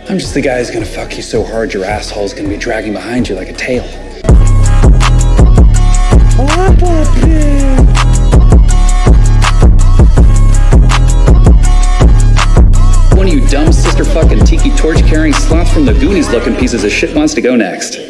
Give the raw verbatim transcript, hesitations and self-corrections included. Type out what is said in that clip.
I'm just the guy who's gonna fuck you so hard your asshole's gonna be dragging behind you like a tail. One of you dumb sister fucking tiki torch carrying sloths from the Goonies looking pieces of shit wants to go next.